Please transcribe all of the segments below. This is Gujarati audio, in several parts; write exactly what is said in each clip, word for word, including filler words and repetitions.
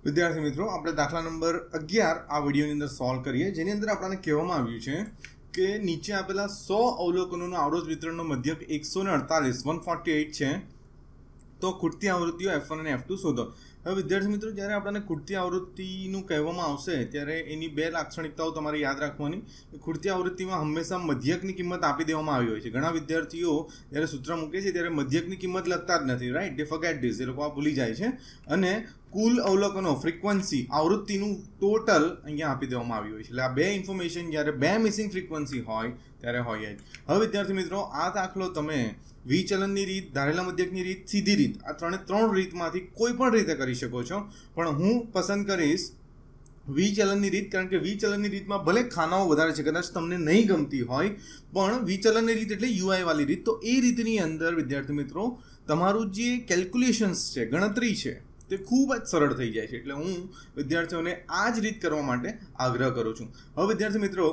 विद्यार्थी मित्रों આપણે દાખલા નંબર અગિયાર આ વિડિયોની અંદર સોલ્વ કરીએ જેની અંદર આપણને કહેવામાં આવ્યું છે કે નીચે આપેલા સો અવલોકનોનો આવૃત્તિ વિતરણનો મધ્યક એકસો અડતાલીસ એકસો અડતાલીસ છે તો ખૂટતી આવૃત્તિઓ એફ વન અને એફ ટુ શોધો। હવે વિદ્યાર્થી મિત્રો જ્યારે આપણને ખૂટતી આવૃત્તિનું કહેવામાં આવશે ત્યારે એની બે લાક્ષણિકતાઓ તમારે યાદ રાખવાની। ખૂટતી આવૃત્તિમાં હંમેશા મધ્યકની કિંમત આપી દેવામાં આવી હોય છે। ઘણા વિદ્યાર્થીઓ જ્યારે સૂત્ર મૂકે છે ત્યારે મધ્યકની કિંમત લખતા જ નથી, રાઈટ, દે ફોરગેટ ધીસ, એ લોકો આ ભૂલી જાય છે। અને કુલ અવલોકનો ફ્રીક્વન્સી આવૃત્તિનું ટોટલ અહીંયા આપી દેવામાં આવ્યું હોય છે। એટલે આ બે ઇન્ફોર્મેશન જ્યારે બે મિસિંગ ફ્રીક્વન્સી હોય ત્યારે હોય જ। હવે વિદ્યાર્થી મિત્રો આ દાખલો તમે વિચલનની રીત, ધારેલા મધ્યકની રીત, સીધી રીત, આ ત્રણે ત્રણ રીતમાંથી કોઈ પણ રીતે કરી શકો છો, પણ હું પસંદ કરીશ વિચલનની રીત, કારણ કે વિચલનની રીતમાં ભલે ખાનાઓ વધારે છે, કદાચ તમને નહીં ગમતી હોય, પણ વિચલનની રીત એટલે યુઆઈ વાળી રીત, તો એ રીતની અંદર વિદ્યાર્થી મિત્રો તમારું જે કેલ્ક્યુલેશન્સ છે, ગણતરી છે, તે ખૂબ જ સરળ થઈ જાય છે। એટલે હું વિદ્યાર્થીઓને આ જ રીત કરવા માટે આગ્રહ કરું છું। હવે વિદ્યાર્થી મિત્રો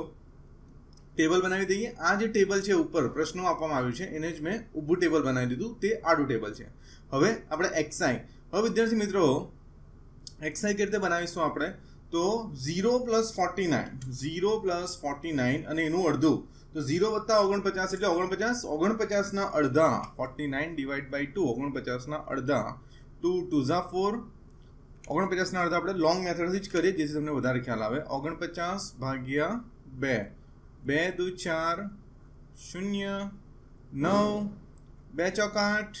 ટેબલ બનાવી દઈએ। આ જે ટેબલ છે ઉપર પ્રશ્નો આપવામાં આવ્યું છે એને જ મેં ઊભું ટેબલ બનાવી દીધું, તે આડું ટેબલ છે। હવે આપણે એક્સઆઈ, હવે વિદ્યાર્થી મિત્રો એક્સઆઈ કેવી રીતે બનાવીશું આપણે, તો zero plus forty nine zero plus forty nine અને એનું અડધું, તો ઝીરો વત્તા ઓગણપચાસ એટલે ઓગણપચાસ, ઓગણપચાસના અડધા forty nine divide by two, ઓગણપચાસના અડધા, ટુ ટુ ઝા ફોર, ઓગણપચાસના અડધા આપણે લોંગ મેથડથી જ કરીએ જેથી તમને વધારે ખ્યાલ આવે। ઓગણપચાસ ભાગ્યા બે, બે દુ ચાર, શૂન્ય, નવ, બે ચોક આઠ,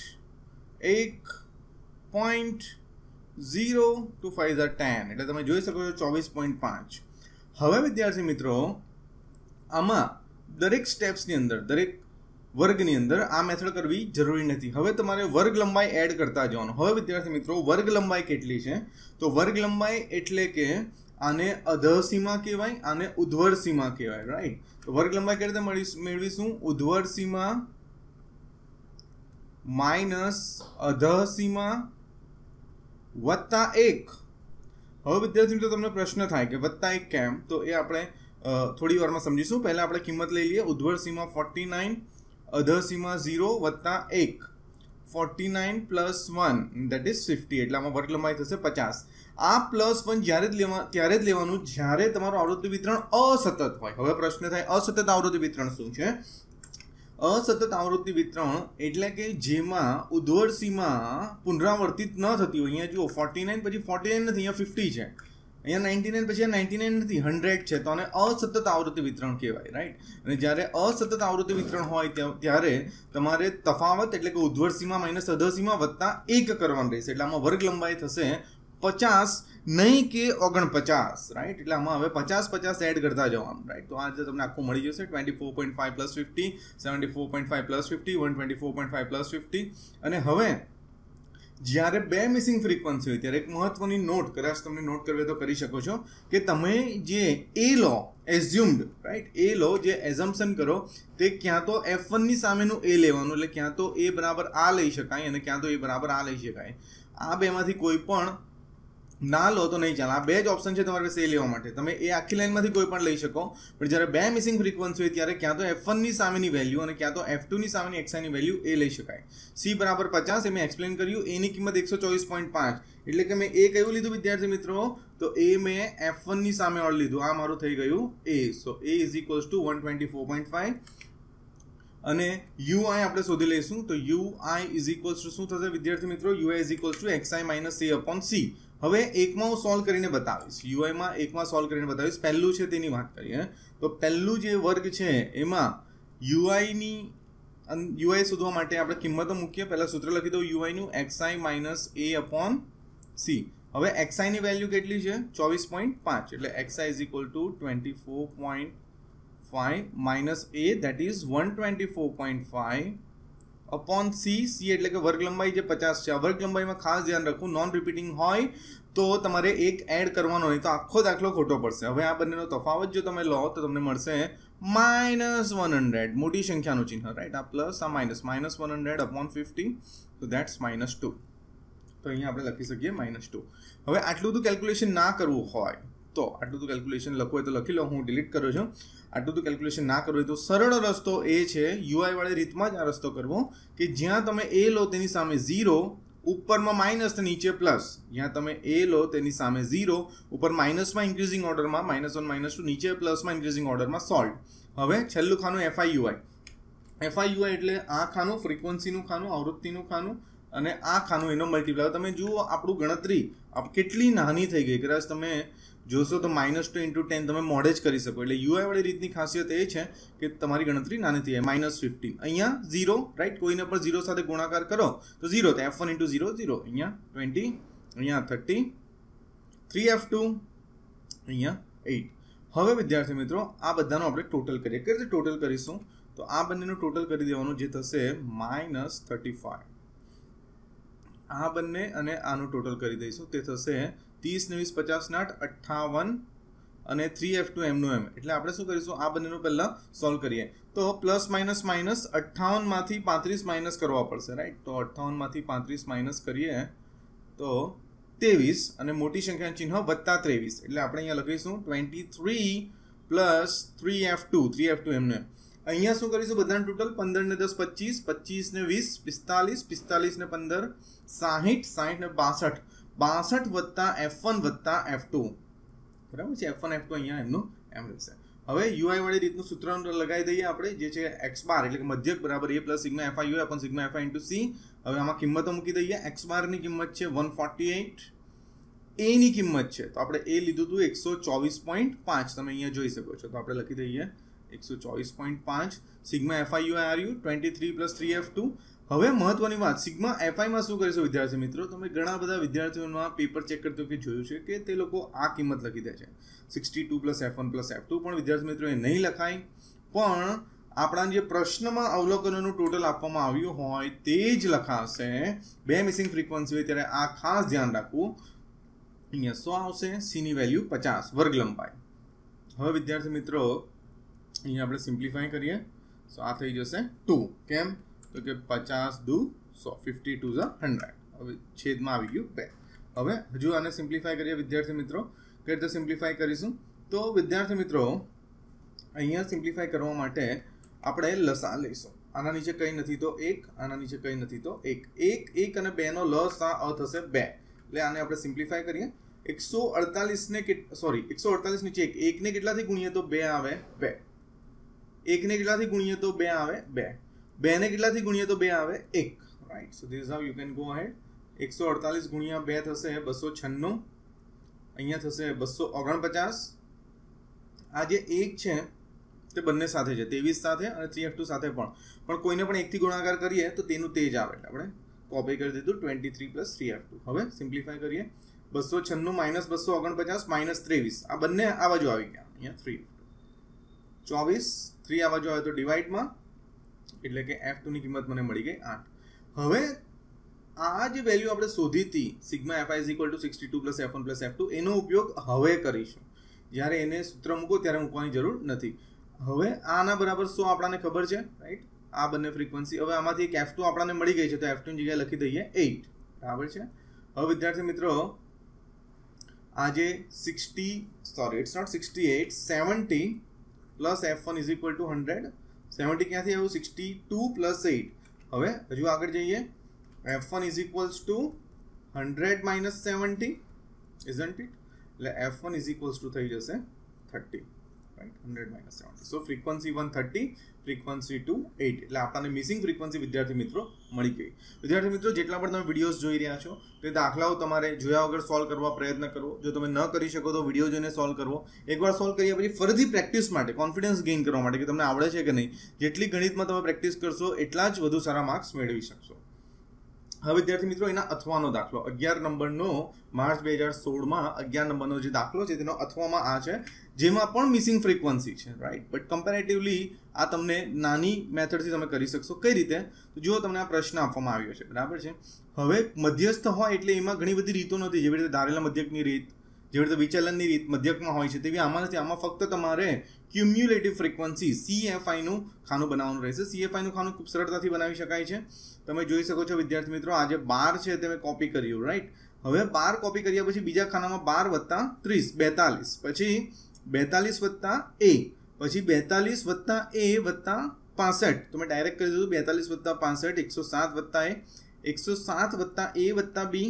એક point zero two five are ten, એટલે તમે જોઈ શકો છો ચોવીસ પોઈન્ટ પાંચ। હવે વિદ્યાર્થી મિત્રો આમાં દરેક સ્ટેપ્સની અંદર, દરેક વર્ગની અંદર આ મેથડ કરવી જરૂરી નથી। હવે તમારે વર્ગ લંબાઈ એડ કરતા જવાનું। હવે વિદ્યાર્થી મિત્રો વર્ગ લંબાઈ કેટલી છે, તો વર્ગ લંબાઈ એટલે કે આને અધઃ સીમા કહેવાય, આને ઉધ્વર સીમા કહેવાય, રાઈટ। તો વર્ગ લંબાઈ કેવી રીતે મળી મેળવીશું, ઉધ્વર સીમા માઇનસ અધઃ સીમા વત્તા એક। હવે વિદ્યાર્થી મિત્રો તમને પ્રશ્ન થાય કે વત્તા એક કેમ, તો એ આપણે થોડી વારમાં સમજીશું। પહેલા આપણે કિંમત લઈ લઈએ। ઉધ્વર સીમા ફોર્ટી નાઇન, અધઃ સીમા ઝીરો વત્તા એક, forty nine plus one that is fifty, એટલે આમાં વર્ગ લંબાઈ થશે પચાસ। આ પ્લસ વન જ્યારે જ લેવા ત્યારે જ લેવાનું જ્યારે તમારું આવૃત્તિ વિતરણ અસતત હોય। હવે પ્રશ્ન થાય અસતત આવૃત્તિ વિતરણ શું છે? અસતત આવૃત્તિ વિતરણ એટલે કે જેમાં ઉધ્વર સીમા પુનરાવર્તિત ન થતી હોય। અહીંયા જુઓ ફોર્ટી નાઇન પછી ફોર્ટી નાઇન નથી, અહીંયા ફિફ્ટી છે, અહીંયા નાઇન્ટી નાઇન પછી નાઇન્ટી નાઇન નથી, હંડ્રેડ છે, તો આને અસતત આવૃત્તિ વિતરણ કહેવાય, રાઈટ। અને જ્યારે અસતત આવૃત્તિ વિતરણ હોય ત્યારે તમારે તફાવત એટલે કે ઉધ્વર સીમા માઇનસ અધઃ સીમા વત્તા એક કરવાનું રહેશે। એટલે આમાં વર્ગ લંબાઈ થશે પચાસ, નહીં કે ઓગણપચાસ, રાઈટ। એટલે આમાં હવે પચાસ પચાસ એડ કરતા જવાનું, રાઈટ। તો આજે તમને આખું મળી જશે twenty four point five plus fifty, seventy four point five plus fifty, one twenty four point five plus fifty. અને હવે જ્યારે બે મિસિંગ ફ્રીક્વન્સી હોય ત્યારે એક મહત્વની નોટ, કદાચ તમને નોટ કરવી તો કરી શકો છો, કે તમે જે એ લો એઝ્યુમ્ડ, રાઈટ, એ લો જે એઝમ્પશન કરો તે ક્યાં તો એફ વનની સામેનું એ લેવાનું, એટલે ક્યાં તો એ બરાબર આ લઈ શકાય અને ક્યાં તો એ બરાબર આ લઈ શકાય। આ બેમાંથી કોઈ પણ ના લો તો નહીં ચાલે। આ બે જ ઓપ્શન છે તમારી પાસે એ લેવા માટે, તમે એ આખી લાઈનમાંથી કોઈ પણ લઈ શકો, પણ જ્યારે બે મિસિંગ ફ્રીક્વન્સી હોય ત્યારે ક્યાં તો એફ વનની સામેની વેલ્યુ અને ક્યાં તો એફ ટુની સામેની એક્સઆઈની વેલ્યુ એ લઈ શકાય। સી બરાબર પચાસ એ મેં એક્સપ્લેન કર્યું, એની કિંમત એકસો ચોવીસ પોઈન્ટ પાંચ, એટલે કે મેં એ કયું લીધું વિદ્યાર્થી મિત્રો, તો એ મેં એફ વનની સામે ઓળ લીધું, આ મારું થઈ ગયું એ। So A is equals to one twenty four point five અને યુઆઈ આપણે શોધી લઈશું, તો યુઆઈ ઇઝ ઇક્વલ્સ ટુ શું થશે વિદ્યાર્થી મિત્રો, U I is equals to X I minus A upon C. હવે એકમાં હું સોલ્વ કરીને બતાવીશ, યુઆઈમાં એકમાં સોલ્વ કરીને બતાવીશ। પહેલું છે તેની વાત કરીએ તો પહેલું જે વર્ગ છે એમાં યુઆઈની યુઆઈ શોધવા માટે આપણે કિંમતો મૂકીએ। પહેલાં સૂત્ર લખી દઉં યુઆઈનું, X I minus A upon C. હવે એક્સઆઈની વેલ્યુ કેટલી છે, ચોવીસ પોઈન્ટ પાંચ, એટલે X I is equal to twenty four point five minus A that is one twenty four point five upon C. C એટલે કે વર્ગ લંબાઈ જે પચાસ છે। આ વર્ગ લંબાઈમાં ખાસ ધ્યાન રાખવું, નોન રિપીટિંગ હોય તો તમારે એક એડ કરવાનો, નહીં તો આખો દાખલો ખોટો પડશે। હવે આ બંનેનો તફાવત જો તમે લો તો તમને મળશે માઇનસ વન હંડ્રેડ, મોટી સંખ્યાનું ચિહ્ન, રાઈટ, આ પ્લસ આ minus, minus one hundred upon fifty, તો દેટ્સ માઇનસ ટુ। તો અહીંયા આપણે લખી શકીએ માઇનસ ટુ। હવે આટલું બધું કેલ્ક્યુલેશન ના કરવું હોય તો આટલું બધું કેલ્ક્યુલેશન લખવું હોય તો લખી લો, હું ડિલીટ કરું છું। આટલું બધું કેલ્ક્યુલેશન ના કરવું હોય તો સરળ રસ્તો એ છે યુઆઈ વાળી રીતમાં જ આ રસ્તો કરવો કે જ્યાં તમે એ લો તેની સામે ઝીરો ઉપરમાં માઇનસ તો નીચે પ્લસ, જ્યાં તમે એ લો તેની સામે ઝીરો, ઉપર માઇનસમાં ઇન્ક્રીઝિંગ ઓર્ડરમાં માઇનસ વન માઇનસ ટુ, નીચે પ્લસમાં ઇન્ક્રીઝિંગ ઓર્ડરમાં સોલ્વ. હવે છેલ્લું ખાનું એફઆઈ યુઆઈ. એફઆઈ યુઆઈ એટલે આ ખાનું ફ્રીક્વન્સીનું ખાનું, આવૃત્તિનું ખાનું, અને આ ખાનું એનો મલ્ટીપ્લાય. તમે જુઓ આપણું ગણતરી કેટલી નાની થઈ ગઈ. કદાચ તમે જોશો તો માઇનસ ટુ ઇન્ટુ ટેન તમે મોડે જ કરી શકો. એટલે યુઆઈ વાળી રીતની ખાસિયત એ છે કે તમારી ગણતરી નાની થઈ જાય. માઇનસ ફિફ્ટીન અહીંયા ઝીરો, રાઈટ, કોઈને પણ ઝીરો સાથે ગુણાકાર કરો તો ઝીરો, તો F one into zero zero, અહીંયા ટ્વેન્ટી, અહીંયા થર્ટી, થ્રી એફ ટુ, અહીંયા એઇટ. હવે વિદ્યાર્થી મિત્રો આ બધાનું આપણે ટોટલ કરીએ. કઈ રીતે ટોટલ કરીશું? તો આ બંનેનું ટોટલ કરી દેવાનું, જે થશે માઇનસ થર્ટી ફાઈવ. આ બંને અને આનું ટોટલ કરી દઈશું, તે થશે ત્રીસ ને વીસ પચાસ નાટ અઠ્ઠાવન, અને થ્રી એફ ટુ એમનું એમ. એટલે આપણે શું કરીશું, આ બંનેનું પહેલાં સોલ્વ કરીએ. તો પ્લસ માઇનસ માઇનસ અઠ્ઠાવનમાંથી પાંત્રીસ માઇનસ કરવા પડશે, રાઈટ. તો અઠ્ઠાવનમાંથી પાંત્રીસ માઇનસ કરીએ તો ત્રેવીસ, અને મોટી સંખ્યાનું ચિહ્ન વત્તા ત્રેવીસ. એટલે આપણે અહીંયા લખીશું twenty three plus three F two, three F two એમનું એમ. અહીંયા શું કરીશું, બધાનું ટોટલ પંદર ને દસ પચીસ, પચીસ ને વીસ પિસ્તાલીસ, પિસ્તાલીસ ને પંદર સાહીઠ, સાહીઠ ને બાસઠ, બાસઠ વત્તા એફ વન વત્તા એફ ટુ, બરાબર છે. એફ વન એફ ટુ અહીંયા એમનું એમ રહેશે. હવે યુઆઈ વાળી રીતનું સૂત્ર લગાવી દઈએ આપણે, જે છે એક્સ બાર એટલે કે મધ્યક બરાબર A plus sigma F I U upon sigma F I into C. હવે આમાં કિંમતો મૂકી દઈએ. એક્સ બારની કિંમત છે વન ફોર્ટી એઇટ, એની કિંમત છે તો આપણે એ લીધું હતું એકસો ચોવીસ પોઈન્ટ પાંચ, તમે અહીંયા જોઈ શકો છો. તો આપણે લખી દઈએ એકસો ચોવીસ પોઈન્ટ પાંચ. Sigma F I U are U twenty three plus three F two. હવે મહત્વની વાત, સિગ્મા એફઆઈમાં શું કરીશું વિદ્યાર્થી મિત્રો? તમે ઘણા બધા વિદ્યાર્થીઓના પેપર ચેક કરતો કે જોયું છે કે તે લોકો આ કિંમત લખી દે છે sixty two plus F one plus F two, પણ વિદ્યાર્થી મિત્રો એ નહીં લખાય. પણ આપણા જે પ્રશ્નમાં અવલોકનોનું ટોટલ આપવામાં આવ્યું હોય તે જ લખાશે. બે મિસિંગ ફ્રીક્વન્સી હોય ત્યારે આ ખાસ ધ્યાન રાખવું. અહીંયા શું આવશે? સીની વેલ્યુ પચાસ, વર્ગ લંબાઈ. હવે વિદ્યાર્થી મિત્રો અહીંયા આપણે સિમ્પ્લિફાય કરીએ. સો આ થઈ જશે ટુ. કેમ? તો કે પચાસ દુ સો, ફિફ્ટી ટુ ઝ હંડ્રેડ. હવે છેદમાં આવી ગયું બે. હવે હજુ આને સિમ્પ્લિફાય કરીએ વિદ્યાર્થી મિત્રો. કઈ રીતે સિમ્પ્લિફાય કરીશું? તો વિદ્યાર્થી મિત્રો અહીંયા સિમ્પ્લિફાય કરવા માટે આપણે લસા લઈશું. આના નીચે કંઈ નથી તો એક, આના નીચે કંઈ નથી તો એક. એક એક અને બે નો લસા અ થશે બે. એટલે આને આપણે સિમ્પ્લિફાય કરીએ. એકસો અડતાલીસ ને સોરી એકસો અડતાલીસ નીચે એક, એકને કેટલાથી ગુણીએ તો બે આવે બે. એકને કેટલાથી ગુણીએ તો બે આવે બે. બે ને કેટલાથી ગુણીએ તો બે આવે એક. Right. So this how you can go ahead. એકસો અડતાલીસ ગુણ્યા બે થશે બસો છન્નું. અહીંયા થશે બસો ઓગણપચાસ. આ જે એક છે તે બંને સાથે છે, ત્રેવીસ સાથે અને થ્રી એફ ટુ સાથે પણ. પણ કોઈને પણ એકથી ગુણાકાર કરીએ તો તેનું તે જ આવે. એટલે આપણે કોપી કરી દીધું twenty three plus three F two. હવે સિમ્પ્લિફાય કરીએ. બસો છન્નું માઇનસ બસો ઓગણપચાસ માઇનસ ત્રેવીસ, આ બંને આ બાજુ આવી ગયા. અહીંયા થ્રી ચોવીસ, થ્રી આ બાજુ આવે તો ડિવાઈડમાં, એટલે કે એફ ટુની કિંમત મને મળી ગઈ આઠ. હવે આ જે વેલ્યુ આપણે શોધી હતી sigma F I is equal to sixty two plus F one plus F two, એનો ઉપયોગ હવે કરીશું. જ્યારે એને સૂત્ર મૂકો ત્યારે મૂકવાની જરૂર નથી. હવે આના બરાબર સો આપણને ખબર છે, રાઈટ. આ બંને ફ્રીક્વન્સી. હવે આમાંથી એક એફ ટુ આપણને મળી ગઈ છે તો એફ ટુ ની જગ્યાએ લખી દઈએ એઇટ. બરાબર છે. હવે વિદ્યાર્થી મિત્રો આજે sixty sorry it's not sixty eight, seventy plus F one is equal to hundred. Seventy ક્યાંથી આવ્યું? Sixty two plus eight. હવે હજુ આગળ જઈએ. F one is equals to hundred minus seventy, isn't it? એટલે F one is equals to થઈ જશે thirty, right. Hundred minus seventy. So frequency one thirty, frequency two eight. એટલે આપણને મિસિંગ ફ્રીક્વન્સી વિદ્યાર્થી મિત્રો મળી ગઈ. વિદ્યાર્થી મિત્રો જેટલા પણ તમે વિડીયોઝ જોઈ રહ્યા છો તે દાખલાઓ તમારે જોયા વગર સોલ્વ કરવા પ્રયત્ન કરવો. જો તમે ન કરી શકો તો વિડીયો જોઈને સોલ્વ કરવો. એકવાર સોલ્વ કર્યા પછી ફરીથી પ્રેક્ટિસ માટે, કોન્ફિડન્સ ગેઇન કરવા માટે કે તમને આવડે છે કે નહીં, જેટલી ગણિતમાં તમે પ્રેક્ટિસ કરશો એટલા જ વધુ સારા માર્ક્સ મેળવી શકશો. હવે વિદ્યાર્થી મિત્રો એના અથવાનો દાખલો અગિયાર નંબરનો માર્ચ બે હજાર સોળમાં અગિયાર નંબરનો જે દાખલો છે તેનો અથવામાં આ છે, જેમાં પણ મિસિંગ ફ્રીક્વન્સી છે, રાઈટ. બટ કમ્પેરેટિવલી આ તમને નાની મેથડથી તમે કરી શકશો. કઈ રીતે? તો જુઓ, તમને આ પ્રશ્ન આપવામાં આવ્યો છે, બરાબર છે. હવે મધ્યસ્થ હોય એટલે એમાં ઘણી બધી રીતો નથી. જેવી રીતે ધારેલા મધ્યકની રીત, જેવી રીતે વિચલનની રીત મધ્યકમાં હોય છે, તેવી આમાં નથી. આમાં ફક્ત તમારે ક્યુમ્યુલેટિવ ફ્રીક્વન્સી સીએફઆઈનું ખાનું બનાવવાનું રહેશે. સીએફઆઈનું ખાનું ખૂબ સરળતાથી બનાવી શકાય છે. તમે જોઈ શકો છો વિદ્યાર્થી મિત્રો, આ જે બાર છે તે મેં કોપી કર્યું, રાઈટ. હવે બાર કોપી કર્યા પછી બીજા ખાનામાં બાર વત્તા ત્રીસ, બેતાલીસ. પછી બેતાલીસ વત્તા એ, પછી બેતાલીસ વત્તા એ વત્તા પાસઠ. તો મેં ડાયરેક્ટ કરી દીધું બેતાલીસ વત્તા પાસઠ, એકસો સાત વત્તા એ, एक सौ सात वत्ता ए वत्ता बी,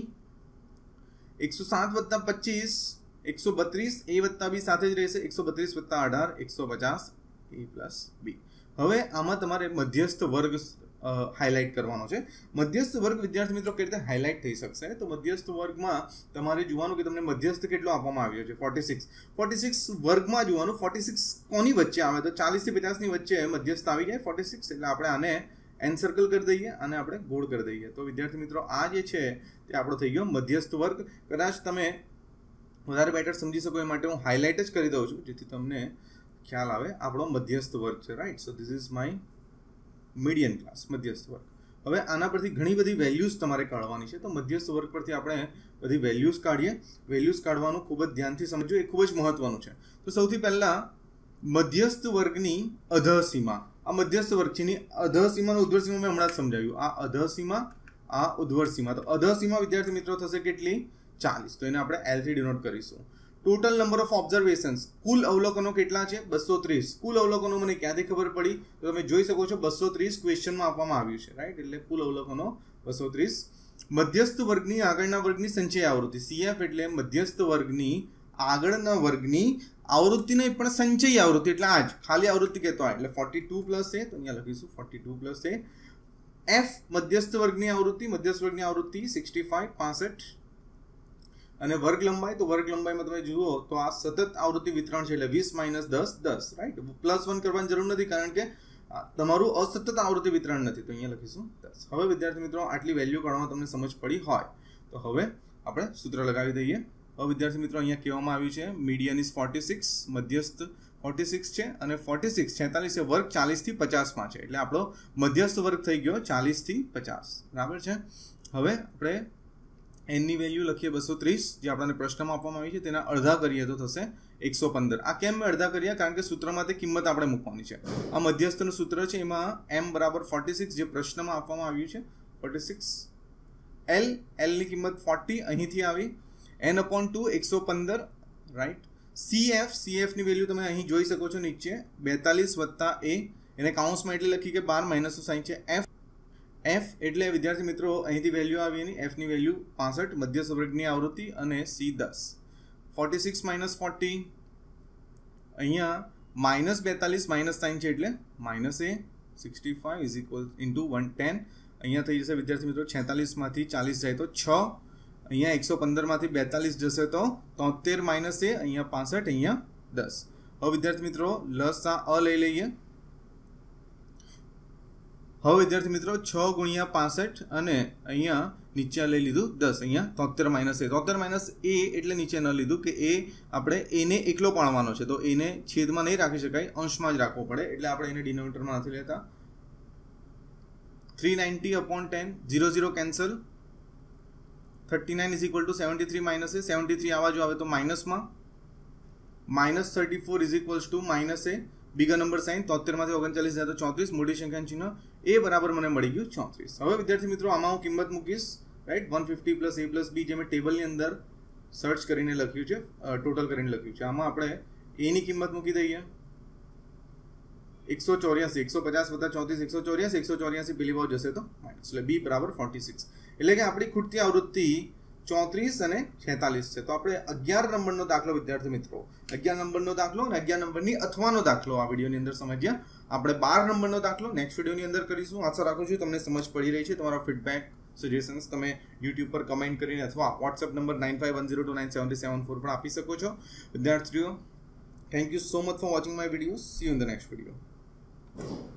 एक सौ सात वत्ता पच्चीस, एक सौ बत्रीस ए वत्ता बी साथ ज रहेशे, एक सौ बत्रीस वत्ता अठार, एक सौ पचास ए प्लस बी। हवे आमां तमारे मध्यस्थ वर्ग हाईलाइट करवानो छे। मध्यस्थ वर्ग विद्यार्थी मित्रों केवी रीते हाईलाइट थई शकशे तो मध्यस्थ वर्गमां तमारे जोवानुं के तमने मध्यस्थ केटलो आपवामां आव्यो छे छियालीस छियालीस वर्गमां जोवानुं छियालीस कोनी वच्चे आवे तो चालीस थी पचास नी वच्चे मध्यस्थ आवी जाय छियालीस એટલે આપણે આને एनसर्कल कर दईए અને આપણે ગોળ કરી દઈએ તો વિદ્યાર્થી મિત્રો આ જે છે તે આપણો થઈ ગયો મધ્યસ્થ વર્ગ। કદાચ તમે વધારે બેટર સમજી શકો એ માટે હું હાઇલાઇટ જ કરી દઉં છું જેથી તમને ખ્યાલ આવે આપણો મધ્યસ્થ વર્ગ છે right. So this is my median class મધ્યસ્થ વર્ગ। હવે આના પરથી ઘણી બધી વેલ્યુઝ તમારે કાઢવાની છે તો મધ્યસ્થ વર્ગ પરથી આપણે બધી વેલ્યુઝ કાઢીએ। વેલ્યુઝ કાઢવાનું ખૂબ જ ધ્યાનથી સમજજો એ ખૂબ જ મહત્વનું છે। તો સૌથી પહેલા મધ્યસ્થ વર્ગની અધસીમા आ मध्यस्थ वर्ग छे अधसीमा उध्वर मैं हमणां समझाव्युं आ अधसीमा आ उध्वर सीमा। तो अधसीमा विद्यार्थी मित्रों थशे केटली चालीस तो एने आपणे एल थी डिनोट करीशुं। टोटल नंबर ऑफ ऑब्जर्वेशन्स कुल अवलोकनो केटला छे बसो तीस। कुल अवलोकनो मने क्यांथी खबर पड़ी तो तमे जोई शको छो बसो तीस क्वेश्चन में आपवामां आव्युं छे राइट एटले कुल अवलोकनो बसो तीस। मध्यस्थ वर्गनी आगळना वर्गनी संचय आवृत्ति सीएफ एटले मध्यस्थ वर्गनी आगळना वर्गनी आवृत्ति नहीं पण संचयी आवृत्ति એટલે આ જ ખાલી આવૃત્તિ કહેતો એટલે बयालीस પ્લસ છે તો અહીંયા લખીશું बयालीस પ્લસ છે। એફ મધ્યસ્થ વર્ગની આવૃત્તિ મધ્યસ્થ વર્ગની આવૃત્તિ पैंसठ पैंसठ અને વર્ગ લંબાઈ તો વર્ગ લંબાઈમાં તમે જુઓ તો આ સતત આવૃત્તિ વિતરણ છે એટલે बीस માઈનસ दस दस રાઈટ પ્લસ वन કરવાની જરૂર નથી કારણ કે તમારું અસતત આવૃત્તિ વિતરણ નથી તો અહીંયા લખીશું दस। હવે વિદ્યાર્થી મિત્રો આટલી વેલ્યુ કાઢવામાં તમને સમજ પડી હોય તો હવે આપણે સૂત્ર લગાવી દઈએ। હવે વિદ્યાર્થી મિત્રો અહીંયા કહેવામાં આવ્યું છે મીડિયન ઇઝ छियालीस મધ્યસ્થ छियालीस છે અને छियालीस छियालीस એ વર્ગ चालीस થી पचास માં છે એટલે આપણો મધ્યસ્થ વર્ગ થઈ ગયો चालीस થી पचास બરાબર છે। હવે આપણે n ની વેલ્યુ લખીએ बसो तीस જે આપણને પ્રશ્નમાં આપવામાં આવી છે તેના અડધા કરીએ તો થશે एक सौ पंद्रह। આ કેમ મેં અડધા કર્યા કારણ કે સૂત્રમાં તે કિંમત આપણે મૂકવાની છે। આ મધ્યસ્થનું સૂત્ર છે એમાં m બરાબર छियालीस જે પ્રશ્નમાં આપવામાં આવ્યું છે छियालीस l l ની કિંમત चालीस અહીંથી આવી एन अपॉन टू एक सौ पंदर right. C F C F ની વેલ્યુ તમે અહીં જોઈ શકો છો નીચે બેતાલીસ વત્તા એ એને કાઉન્સમાં એટલે લખી કે बारह માઈનસ સાઈન છે। એફ એફ એટલે વિદ્યાર્થી મિત્રો અહીંથી વેલ્યુ આવી એની એફ ની વેલ્યુ पैंसठ મધ્યસ્થ વર્ગની આવૃત્તિ અને સી दस छियालीस माइनस चालीस અહીંયા માઈનસ બેતાલીસ માઈનસ સાઈન છે એટલે માઈનસ એ पैंसठ is equal into one ten અહીંયા થઈ જશે વિદ્યાર્થી મિત્રો छियालीस માંથી चालीस જાય તો छह અહીંયા एक सौ पंद्रह માંથી બેતાલીસ જશે તો तोतेर माइनस ए અહીંયા पैंसठ અહીંયા दस। હવે વિદ્યાર્થી મિત્રો લસા અ લઈ લઈએ। હવે વિદ્યાર્થી મિત્રો छह ગુણ્યા पैंसठ અને અહીંયા નીચે લઈ લીધું दस અહીંયા तोतेर माइनस ए तोतेर माइनस ए એટલે નીચે ન લીધું કે એ આપણે એ ને એકલો પાડવાનો છે તો એને છેદમાં નહીં રાખી શકાય અંશમાં જ રાખવો પડે એટલે આપણે એને ડિનોમિનેટરમાં નથી લેતા। तीन सौ नब्बे upon ten zero zero cancel उनतालीस इज इक्वल टू तिहत्तर माइनस ए तिहत्तर आवा जो आवे तो माइनस में माइनस चौंतीस is equal to minus A बीगा नंबर साइन तोतेर में ओगणचालीस जाए तो चौंतीस मोटी संख्या चिन्ह ए बराबर मैंने मળી ગયું चौंतीस। હવે વિદ્યાર્થી મિત્રો આમાં હું કિંમત મૂકીશ રાઈટ एक सौ पचास प्लस ए प्लस बी જે મેં ટેબલની અંદર સર્ચ કરીને લખ્યું છે ટોટલ કરીને લખ્યું છે આમાં આપણે એ ની કિંમત મૂકી દઈએ एक सौ चौरासी एक सौ पचास वत्ता चौंतीस एक सौ चौरासी एक सौ चौरासी पहली बार जैसे तो माइनस એટલે b बराबर छियालीस એટલે કે આપણી ખૂટતી આવૃત્તિ चौंतीस અને छियालीस છે। તો આપણે અગિયાર નંબરનો દાખલો વિદ્યાર્થી મિત્રો અગિયાર નંબરનો દાખલો અને અગિયાર નંબરની અથવાનો દાખલો આ વિડિયોની અંદર સમજ્યા। આપણે बारह નંબરનો દાખલો નેક્સ્ટ વિડિયોની અંદર કરીશું। આશા રાખું છું તમને સમજ પડી રહી છે। તમારો ફીડબેક સજેશન્સ તમે YouTube પર કમેન્ટ કરીને અથવા WhatsApp number nine five one zero two nine seven seven four પર આપી શકો છો। વિદ્યાર્થીઓ thank you so much for watching my videos. See you in the next video.